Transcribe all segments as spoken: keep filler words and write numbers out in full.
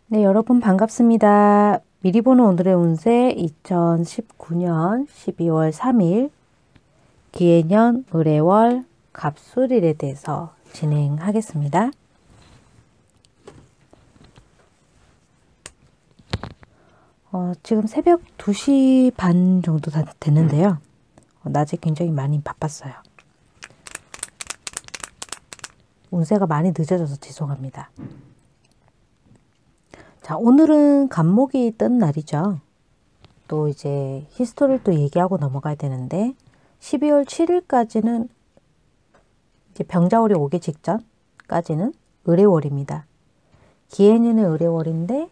네, 여러분 반갑습니다. 미리 보는 오늘의 운세 이천십구 년 십이월 삼일 기해년 을해월 갑술일에 대해서 진행하겠습니다. 어, 지금 새벽 두 시 반 정도 다 됐는데요. 어, 낮에 굉장히 많이 바빴어요. 운세가 많이 늦어져서 죄송합니다. 자, 오늘은 간목이 뜬 날이죠. 또 이제 히스토리를 또 얘기하고 넘어가야 되는데 십이월 칠일까지는 이제 병자월이 오기 직전까지는 을해월입니다. 기해년의 을해월인데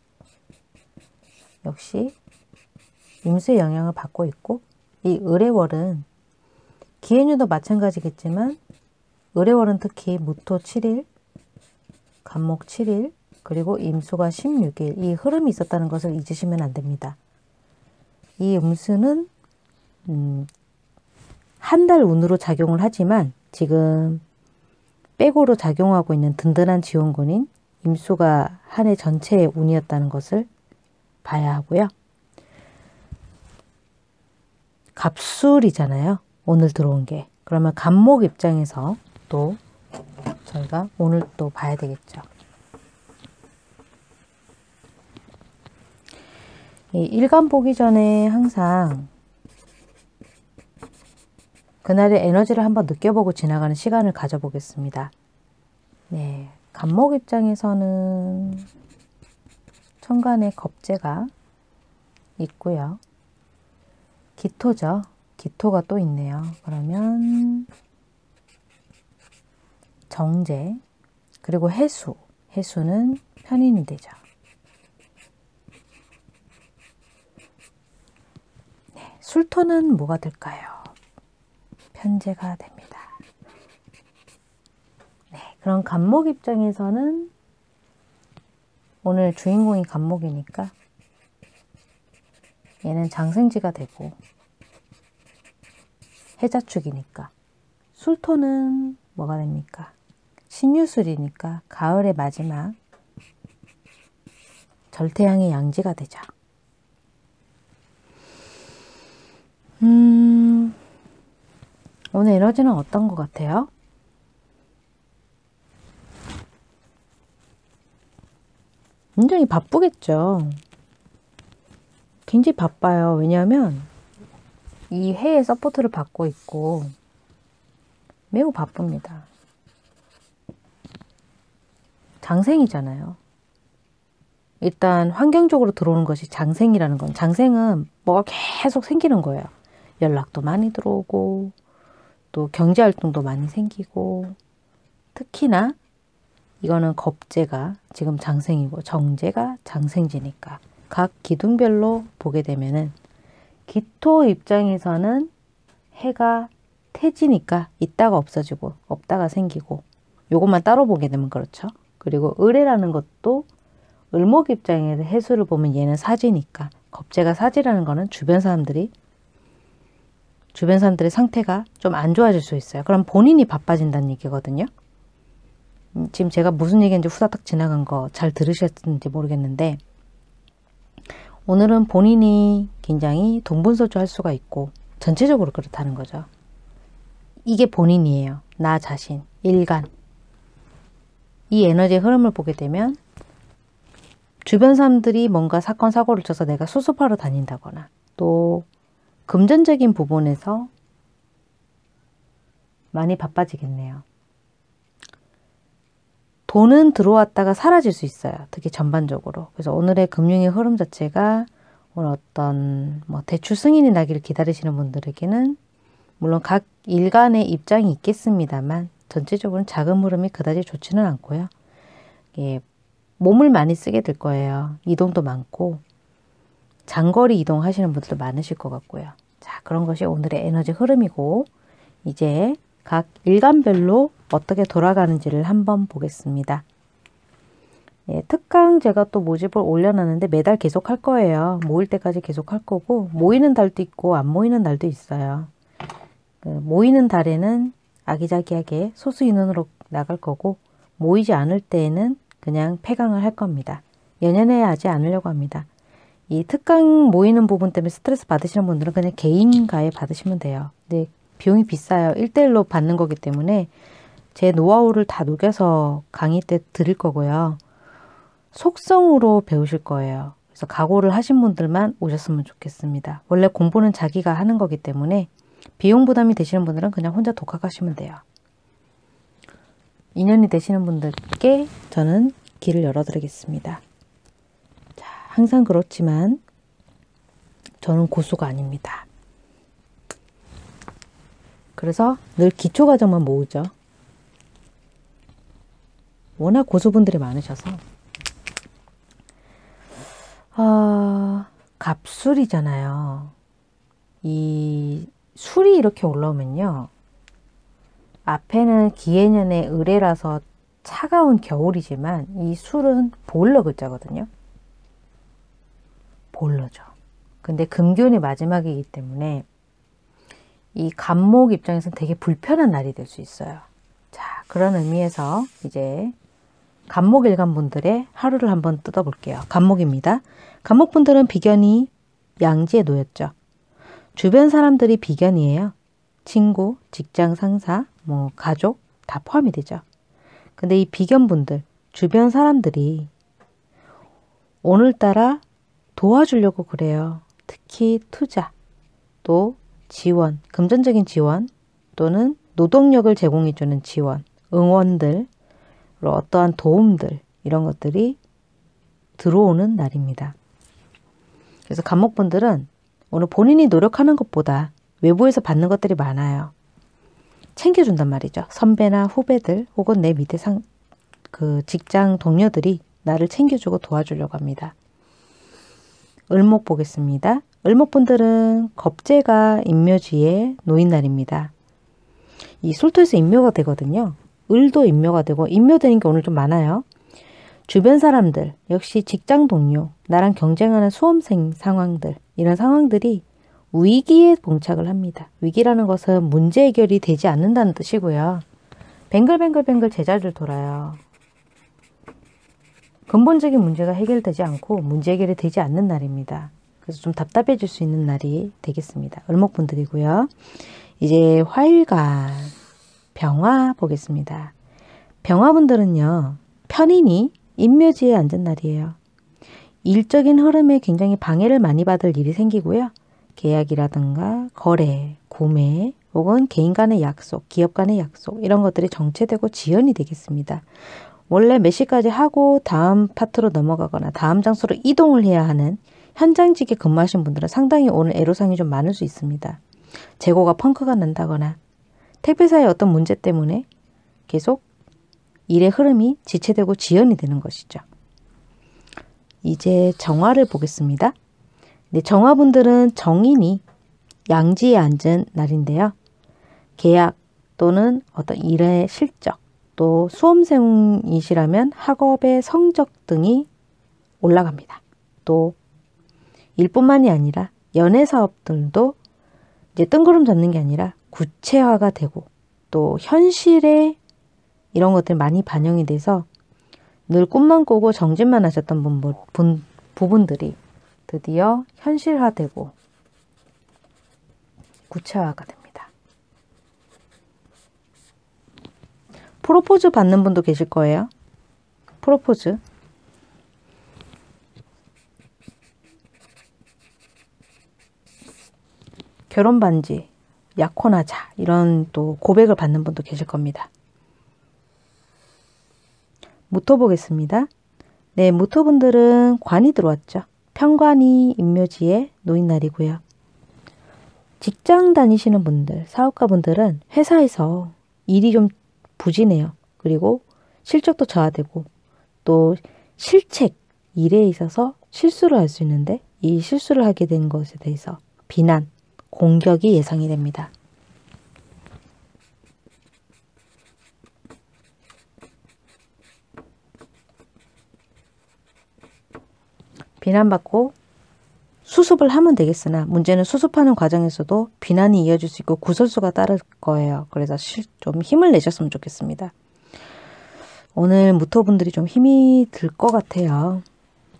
역시 임수의 영향을 받고 있고, 이 을해월은 기해년도 마찬가지겠지만 을해월은 특히 무토 칠일, 간목 칠일, 그리고 임수가 십육일, 이 흐름이 있었다는 것을 잊으시면 안 됩니다. 이 음수는 음, 한 달 운으로 작용을 하지만 지금 백으로 작용하고 있는 든든한 지원군인 임수가 한 해 전체의 운이었다는 것을 봐야 하고요. 갑술이잖아요. 오늘 들어온 게. 그러면 간목 입장에서 또 저희가 오늘 또 봐야 되겠죠. 이 일간 보기 전에 항상 그날의 에너지를 한번 느껴보고 지나가는 시간을 가져보겠습니다. 네, 간목 입장에서는 천간에 겁재가 있고요. 기토죠. 기토가 또 있네요. 그러면 정제, 그리고 해수. 해수는 편인이 되죠. 네, 술토는 뭐가 될까요? 편제가 됩니다. 네, 그럼 간목 입장에서는 오늘 주인공이 간목이니까 얘는 장생지가 되고 해자축이니까 술토는 뭐가 됩니까? 신유술이니까 가을의 마지막 절태양의 양지가 되죠. 음, 오늘 에너지는 어떤 것 같아요? 굉장히 바쁘겠죠. 굉장히 바빠요. 왜냐하면 이 해의 서포트를 받고 있고 매우 바쁩니다. 장생이잖아요. 일단 환경적으로 들어오는 것이 장생이라는 건, 장생은 뭐가 계속 생기는 거예요. 연락도 많이 들어오고 또 경제활동도 많이 생기고, 특히나 이거는 겁재가 지금 장생이고 정제가 장생지니까 각 기둥별로 보게 되면은 기토 입장에서는 해가 태지니까 있다가 없어지고 없다가 생기고, 요것만 따로 보게 되면 그렇죠. 그리고 을해라는 것도 을목 입장에서 해수를 보면 얘는 사지니까, 겁재가 사지라는 거는 주변 사람들이 주변 사람들의 상태가 좀 안 좋아질 수 있어요. 그럼 본인이 바빠진다는 얘기거든요. 지금 제가 무슨 얘기인지 후다닥 지나간 거 잘 들으셨는지 모르겠는데, 오늘은 본인이 굉장히 동분서주할 수가 있고 전체적으로 그렇다는 거죠. 이게 본인이에요. 나 자신, 일간. 이 에너지의 흐름을 보게 되면 주변 사람들이 뭔가 사건 사고를 쳐서 내가 수습하러 다닌다거나, 또 금전적인 부분에서 많이 바빠지겠네요. 돈은 들어왔다가 사라질 수 있어요. 특히 전반적으로. 그래서 오늘의 금융의 흐름 자체가 오늘 어떤 뭐 대출 승인이 나기를 기다리시는 분들에게는 물론 각 일간의 입장이 있겠습니다만 전체적으로는 자금 흐름이 그다지 좋지는 않고요. 예, 몸을 많이 쓰게 될 거예요. 이동도 많고 장거리 이동하시는 분들도 많으실 것 같고요. 자, 그런 것이 오늘의 에너지 흐름이고, 이제 각 일간별로 어떻게 돌아가는지를 한번 보겠습니다. 예, 특강 제가 또 모집을 올려놨는데 매달 계속 할 거예요. 모일 때까지 계속 할 거고, 모이는 달도 있고 안 모이는 달도 있어요. 그 모이는 달에는 아기자기하게 소수 인원으로 나갈 거고, 모이지 않을 때에는 그냥 폐강을 할 겁니다. 연연해 하지 않으려고 합니다. 이 특강 모이는 부분 때문에 스트레스 받으시는 분들은 그냥 개인 가입 받으시면 돼요. 근데 비용이 비싸요. 일 대일로 받는 거기 때문에 제 노하우를 다 녹여서 강의 때 드릴 거고요. 속성으로 배우실 거예요. 그래서 각오를 하신 분들만 오셨으면 좋겠습니다. 원래 공부는 자기가 하는 거기 때문에 비용 부담이 되시는 분들은 그냥 혼자 독학하시면 돼요. 인연이 되시는 분들께 저는 길을 열어드리겠습니다. 자, 항상 그렇지만 저는 고수가 아닙니다. 그래서 늘 기초과정만 모으죠. 워낙 고수분들이 많으셔서 아, 갑술이잖아요. 이 술이 이렇게 올라오면요. 앞에는 기해년의 을해라서 차가운 겨울이지만 이 술은 보일러 글자거든요. 보일러죠. 근데 금기운이 마지막이기 때문에 이 갑목 입장에서는 되게 불편한 날이 될 수 있어요. 자, 그런 의미에서 이제 갑목일간 분들의 하루를 한번 뜯어볼게요. 갑목입니다. 갑목분들은 비견이 양지에 놓였죠. 주변 사람들이 비견이에요. 친구, 직장 상사, 뭐 가족 다 포함이 되죠. 근데 이 비견분들, 주변 사람들이 오늘따라 도와주려고 그래요. 특히 투자, 또 지원, 금전적인 지원 또는 노동력을 제공해주는 지원, 응원들, 어떠한 도움들 이런 것들이 들어오는 날입니다. 그래서 갑목분들은 오늘 본인이 노력하는 것보다 외부에서 받는 것들이 많아요. 챙겨준단 말이죠. 선배나 후배들 혹은 내 밑에 상, 그 직장 동료들이 나를 챙겨주고 도와주려고 합니다. 을목 보겠습니다. 을목분들은 겁재가 인묘지에 놓인 날입니다. 이 술토에서 인묘가 되거든요. 을도 인묘가 되고 인묘되는 게 오늘 좀 많아요. 주변 사람들, 역시 직장 동료, 나랑 경쟁하는 수험생 상황들 이런 상황들이 위기에 봉착을 합니다. 위기라는 것은 문제 해결이 되지 않는다는 뜻이고요. 뱅글뱅글뱅글 제자리를 돌아요. 근본적인 문제가 해결되지 않고 문제 해결이 되지 않는 날입니다. 그래서 좀 답답해질 수 있는 날이 되겠습니다. 을목분들이고요. 이제 화일간 병화 보겠습니다. 병화분들은요. 편인이 인묘지에 앉은 날이에요. 일적인 흐름에 굉장히 방해를 많이 받을 일이 생기고요. 계약이라든가 거래, 구매 혹은 개인 간의 약속, 기업 간의 약속 이런 것들이 정체되고 지연이 되겠습니다. 원래 몇 시까지 하고 다음 파트로 넘어가거나 다음 장소로 이동을 해야 하는 현장직에 근무하신 분들은 상당히 오늘 애로사항이 좀 많을 수 있습니다. 재고가 펑크가 난다거나 택배사의 어떤 문제 때문에 계속 일의 흐름이 지체되고 지연이 되는 것이죠. 이제 정화를 보겠습니다. 네, 정화분들은 정인이 양지에 앉은 날인데요. 계약 또는 어떤 일의 실적, 또 수험생이시라면 학업의 성적 등이 올라갑니다. 또 일뿐만이 아니라 연애 사업들도 이제 뜬구름 잡는 게 아니라 구체화가 되고 또 현실에 이런 것들이 많이 반영이 돼서 늘 꿈만 꾸고 정진만 하셨던 분, 분, 부분들이 드디어 현실화되고 구체화가 됩니다. 프로포즈 받는 분도 계실 거예요. 프로포즈. 결혼 반지, 약혼하자 이런 또 고백을 받는 분도 계실 겁니다. 무토 보겠습니다. 네, 무토분들은 관이 들어왔죠. 편관이 인묘지에 놓인 날이고요. 직장 다니시는 분들, 사업가분들은 회사에서 일이 좀 부진해요. 그리고 실적도 저하되고 또 실책, 일에 있어서 실수를 할 수 있는데 이 실수를 하게 된 것에 대해서 비난, 공격이 예상이 됩니다. 비난받고 수습을 하면 되겠으나 문제는 수습하는 과정에서도 비난이 이어질 수 있고 구설수가 따를 거예요. 그래서 좀 힘을 내셨으면 좋겠습니다. 오늘 무토분들이 좀 힘이 들 것 같아요.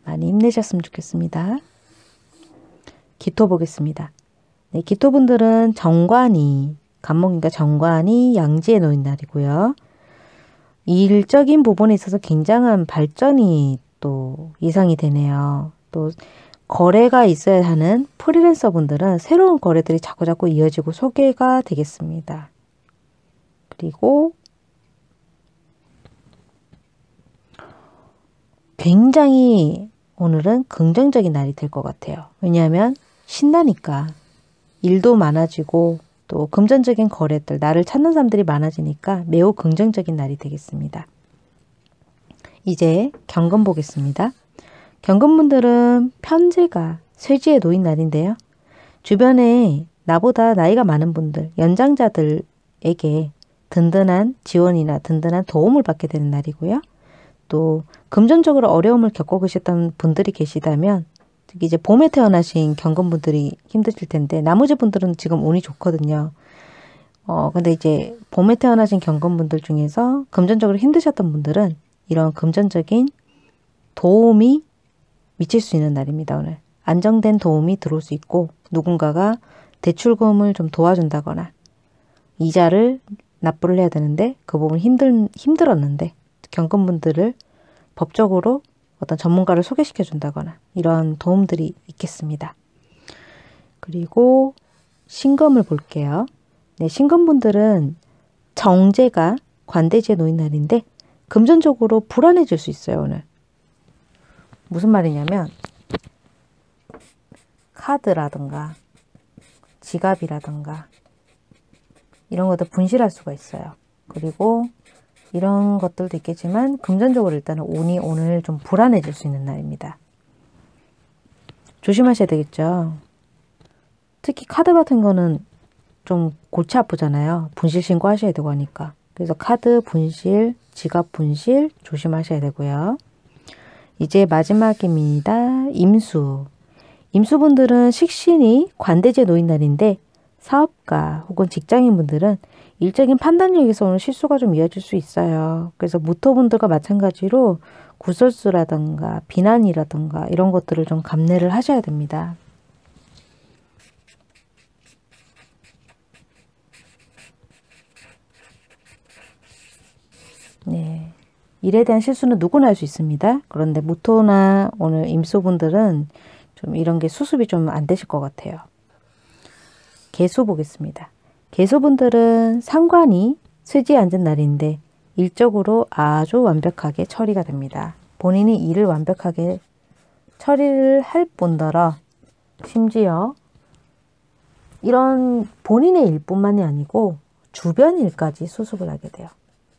많이 힘내셨으면 좋겠습니다. 기토 보겠습니다. 네, 기토분들은 정관이, 간목이니까 정관이 양지에 놓인 날이고요. 일적인 부분에 있어서 굉장한 발전이 또 예상이 되네요. 또 거래가 있어야 하는 프리랜서 분들은 새로운 거래들이 자꾸자꾸 이어지고 소개가 되겠습니다. 그리고 굉장히 오늘은 긍정적인 날이 될 것 같아요. 왜냐하면 신나니까 일도 많아지고 또 금전적인 거래들, 나를 찾는 사람들이 많아지니까 매우 긍정적인 날이 되겠습니다. 이제 경금 보겠습니다. 경금분들은 편제가 쇠지에 놓인 날인데요. 주변에 나보다 나이가 많은 분들, 연장자들에게 든든한 지원이나 든든한 도움을 받게 되는 날이고요. 또 금전적으로 어려움을 겪고 계셨던 분들이 계시다면 특히 이제 봄에 태어나신 경금분들이 힘드실 텐데 나머지 분들은 지금 운이 좋거든요. 어 근데 이제 봄에 태어나신 경금분들 중에서 금전적으로 힘드셨던 분들은 이런 금전적인 도움이 미칠 수 있는 날입니다. 오늘 안정된 도움이 들어올 수 있고 누군가가 대출금을 좀 도와준다거나 이자를 납부를 해야 되는데 그 부분 힘들, 힘들었는데 경금분들을 법적으로 어떤 전문가를 소개시켜 준다거나 이런 도움들이 있겠습니다. 그리고 신금을 볼게요. 네, 신금분들은 정제가 관대지에 놓인 날인데 금전적으로 불안해질 수 있어요. 오늘. 무슨 말이냐면 카드라든가 지갑이라든가 이런 것들 분실할 수가 있어요. 그리고 이런 것들도 있겠지만 금전적으로 일단은 운이 오늘 좀 불안해질 수 있는 날입니다. 조심하셔야 되겠죠. 특히 카드 같은 거는 좀 골치 아프잖아요. 분실 신고하셔야 되고 하니까. 그래서 카드 분실, 지갑 분실 조심하셔야 되고요. 이제 마지막입니다. 임수. 임수분들은 식신이 관대지에 놓인 날인데 사업가 혹은 직장인분들은 일적인 판단력에서 오늘 실수가 좀 이어질 수 있어요. 그래서 무토분들과 마찬가지로 구설수라든가 비난이라든가 이런 것들을 좀 감내를 하셔야 됩니다. 네, 일에 대한 실수는 누구나 할 수 있습니다. 그런데 무토나 오늘 임수분들은 좀 이런 게 수습이 좀 안 되실 것 같아요. 개수 보겠습니다. 개수분들은 상관이 쇠지에 앉은 날인데 일적으로 아주 완벽하게 처리가 됩니다. 본인이 일을 완벽하게 처리를 할 뿐더러 심지어 이런 본인의 일뿐만이 아니고 주변 일까지 수습을 하게 돼요.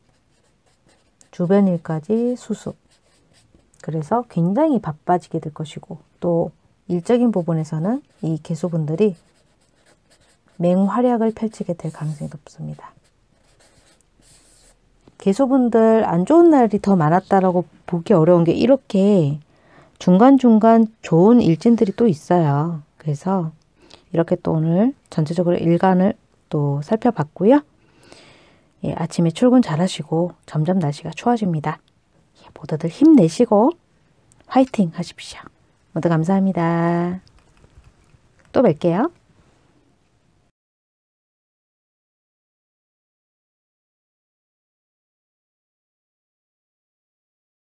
주변 일까지 수습. 그래서 굉장히 바빠지게 될 것이고 또 일적인 부분에서는 이 개수분들이 맹활약을 펼치게 될 가능성이 높습니다. 개수분들 안 좋은 날이 더 많았다라고 보기 어려운 게 이렇게 중간중간 좋은 일진들이 또 있어요. 그래서 이렇게 또 오늘 전체적으로 일간을 또 살펴봤고요. 예, 아침에 출근 잘 하시고 점점 날씨가 추워집니다. 예, 모두들 힘내시고 화이팅 하십시오. 모두 감사합니다. 또 뵐게요.